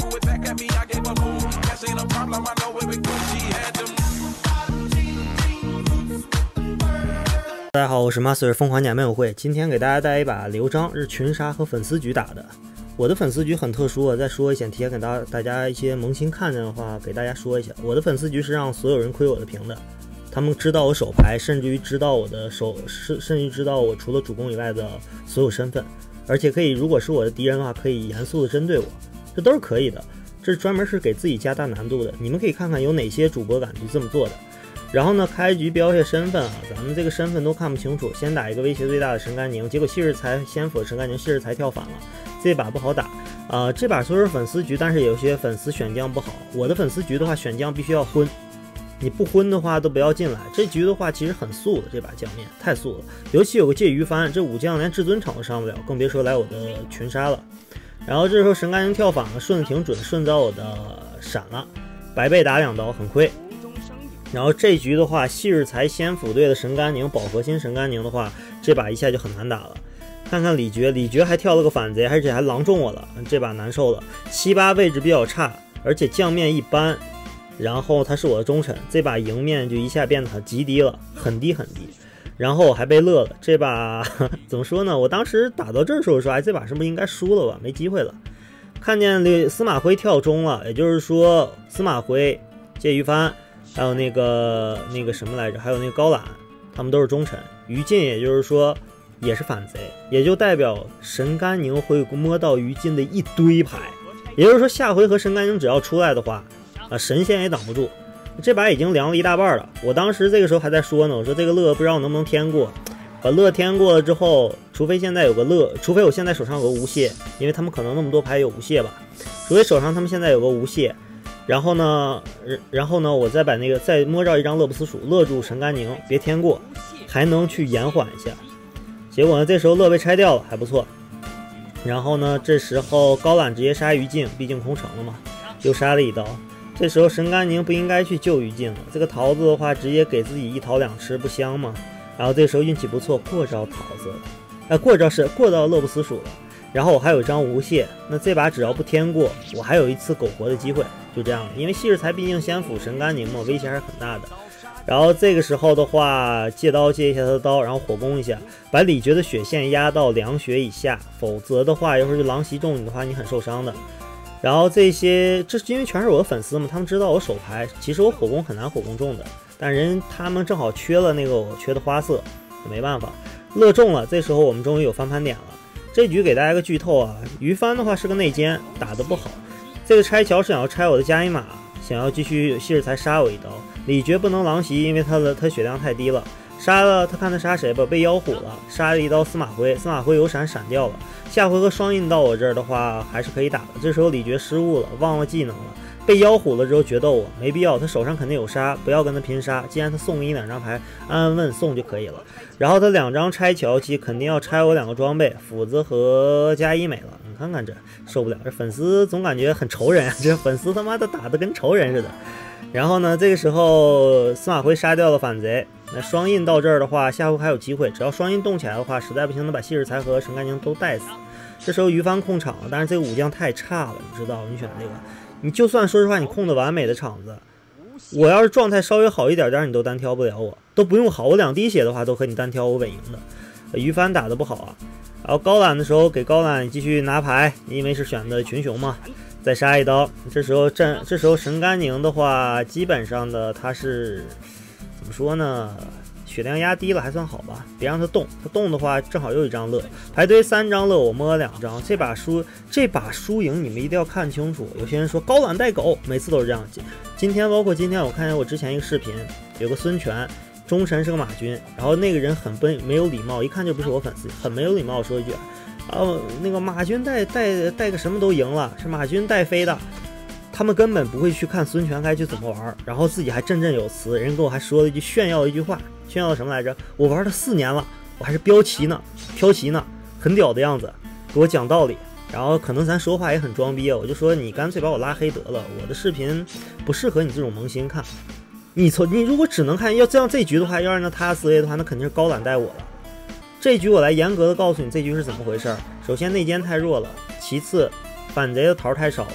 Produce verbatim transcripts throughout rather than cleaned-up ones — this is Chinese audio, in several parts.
大家好，我是 Master 疯狂假面友会，今天给大家带来一把刘璋是群杀和粉丝局打的。我的粉丝局很特殊啊，再说一下，提前给大家大家一些萌新看见的话，给大家说一下，我的粉丝局是让所有人窥我的屏的，他们知道我手牌，甚至于知道我的手，甚甚至于知道我除了主攻以外的所有身份，而且可以，如果是我的敌人的话，可以严肃的针对我，这都是可以的。这专门是给自己加大难度的，你们可以看看有哪些主播敢去这么做的。然后呢，开局标一下身份啊，咱们这个身份都看不清楚，先打一个威胁最大的神甘宁，结果昔日才先辅神甘宁，昔日才跳反了，这把不好打。呃，这把虽说是粉丝局，但是有些粉丝选将不好。我的粉丝局的话，选将必须要昏，你不昏的话都不要进来。这局的话其实很素的，这把将面太素了，尤其有个介于帆，这武将连至尊场都上不了，更别说来我的群杀了。然后这时候神甘宁跳反了，顺的挺准，顺到我的闪了，白被打两刀，很亏。然后这局的话，昔日才先辅队的神甘宁，饱和新神甘宁的话，这把一下就很难打了。看看李觉，李觉还跳了个反贼，而且还狼中我了，这把难受了。七八位置比较差，而且将面一般，然后他是我的忠臣，这把赢面就一下变得极低了，很低很低。然后我还被乐了，这把怎么说呢？我当时打到这儿的时候说，哎，这把是不是应该输了吧？没机会了。看见司马徽跳中了，也就是说司马徽、介于帆。还有那个那个什么来着，还有那个高览，他们都是忠臣。于禁也就是说也是反贼，也就代表神甘宁会摸到于禁的一堆牌，也就是说下回合神甘宁只要出来的话，啊神仙也挡不住。这把已经凉了一大半了，我当时这个时候还在说呢，我说这个乐不知道能不能添过，把乐添过了之后，除非现在有个乐，除非我现在手上有个无懈，因为他们可能那么多牌有无懈吧，除非手上他们现在有个无懈。然后呢，然后呢，我再把那个再摸着一张乐不思蜀，勒住神甘宁，别添过，还能去延缓一下。结果呢，这时候乐被拆掉了，还不错。然后呢，这时候高览直接杀于禁，毕竟空城了嘛，又杀了一刀。这时候神甘宁不应该去救于禁了，这个桃子的话直接给自己一桃两吃，不香吗？然后这时候运气不错，过招桃子了，哎，过招是过到乐不思蜀了。然后我还有一张无懈，那这把只要不添过，我还有一次苟活的机会，就这样。因为昔日才毕竟先辅神甘宁嘛，威胁还是很大的。然后这个时候的话，借刀借一下他的刀，然后火攻一下，把李觉的血线压到两血以下，否则的话，要是狼袭中你的话，你很受伤的。然后这些，这是因为全是我的粉丝嘛，他们知道我手牌，其实我火攻很难火攻中的，但人他们正好缺了那个我缺的花色，没办法，乐中了。这时候我们终于有翻盘点了。这局给大家一个剧透啊，于帆的话是个内奸，打得不好。这个拆桥是想要拆我的加一马，想要继续昔日才杀我一刀。李觉不能狼袭，因为他的他血量太低了。杀了他看他杀谁吧，被妖虎了，杀了一刀司马徽，司马徽有闪闪掉了。下回合双印到我这儿的话还是可以打的。这时候李觉失误了，忘了技能了，被妖虎了之后决斗我，没必要，他手上肯定有杀，不要跟他拼杀。既然他送你两张牌，安安稳送就可以了。然后他两张拆桥期肯定要拆我两个装备，斧子和加一没了。你看看这受不了，这粉丝总感觉很仇人啊，这粉丝他妈的打的跟仇人似的。然后呢，这个时候司马徽杀掉了反贼，那双印到这儿的话，下回还有机会，只要双印动起来的话，实在不行能把昔日才和神甘宁都带死。这时候于帆控场了，但是这个武将太差了，你知道，你选这个，你就算说实话你控的完美的场子，我要是状态稍微好一点点，你都单挑不了我，都不用好，我两滴血的话都和你单挑我稳赢的。于帆打得不好啊，然后高览的时候给高览继续拿牌，因为是选的群雄嘛，再杀一刀。这时候阵，这时候神甘宁的话，基本上的他是怎么说呢？血量压低了还算好吧，别让他动，他动的话正好又一张乐，排堆三张乐，我摸了两张。这把输，这把输赢你们一定要看清楚。有些人说高览带狗，每次都是这样。今天包括今天我看见我之前一个视频，有个孙权，忠臣是个马军，然后那个人很笨，没有礼貌，一看就不是我粉丝，很没有礼貌。说一句，啊，那个马军带带带个什么都赢了，是马军带飞的。他们根本不会去看孙权该去怎么玩，然后自己还振振有词。人跟我还说了一句炫耀的一句话，炫耀什么来着？我玩了四年了，我还是标旗呢，飘旗呢，很屌的样子，给我讲道理。然后可能咱说话也很装逼啊，我就说你干脆把我拉黑得了，我的视频不适合你这种萌新看。你从你如果只能看，要这样这局的话，要按照他思维的话，那肯定是高览带我了。这局我来严格的告诉你这局是怎么回事。首先内奸太弱了，其次反贼的桃太少了，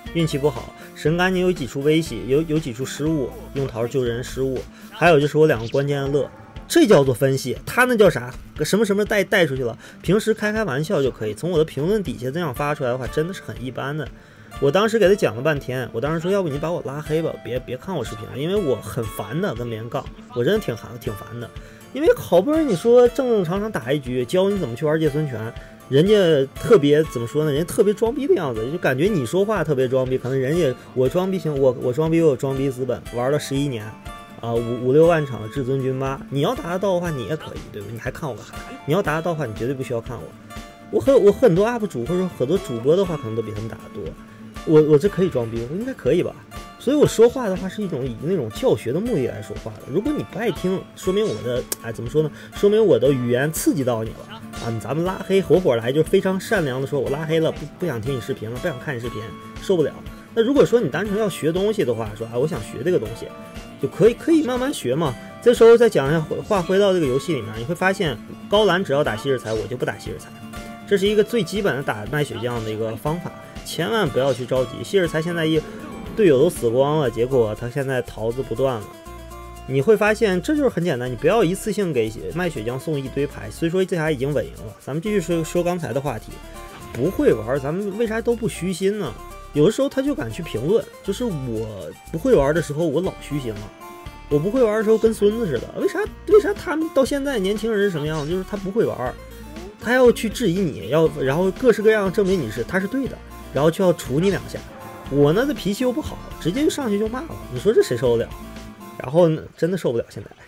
运气不好，神干净有几处危险，有有几处失误，用桃救人失误，还有就是我两个关键的乐，这叫做分析。他那叫啥？什么什么带带出去了？平时开开玩笑就可以。从我的评论底下这样发出来的话，真的是很一般的。我当时给他讲了半天，我当时说，要不你把我拉黑吧，别别看我视频了，因为我很烦的，跟别人杠，我真的挺烦挺烦的。因为好不容易你说正正常常打一局，教你怎么去玩界孙权，人家特别怎么说呢？人家特别装逼的样子，就感觉你说话特别装逼，可能人家我装逼行，我我装逼我有装逼资本，玩了十一年。啊，五五六万场的至尊军吧，你要打得到的话，你也可以，对不对？你还看我干啥？你要打得到的话，你绝对不需要看我。我和我很多 U P 主或者说很多主播的话，可能都比他们打得多。我我这可以装逼，我应该可以吧？所以我说话的话是一种以那种教学的目的来说话的。如果你不爱听，说明我的哎怎么说呢？说明我的语言刺激到你了啊！咱们拉黑合伙来就非常善良的说，我拉黑了，不不想听你视频了，不想看你视频，受不了。那如果说你单纯要学东西的话，说啊我想学这个东西。就可以可以慢慢学嘛。这时候再讲一下，话回到这个游戏里面，你会发现高蓝只要打昔日才，我就不打昔日才，这是一个最基本的打卖血将的一个方法，千万不要去着急。昔日才现在一队友都死光了，结果他现在桃子不断了。你会发现这就是很简单，你不要一次性给卖血将送一堆牌。虽说这下已经稳赢了，咱们继续说说刚才的话题，不会玩，咱们为啥都不虚心呢？有的时候他就敢去评论，就是我不会玩的时候我老虚心了，我不会玩的时候跟孙子似的。为啥为啥他们到现在年轻人是什么样子？就是他不会玩，他要去质疑你，要然后各式各样证明你是他是对的，然后就要杵你两下。我呢的脾气又不好，直接就上去就骂了，你说这谁受得了？然后呢真的受不了现在。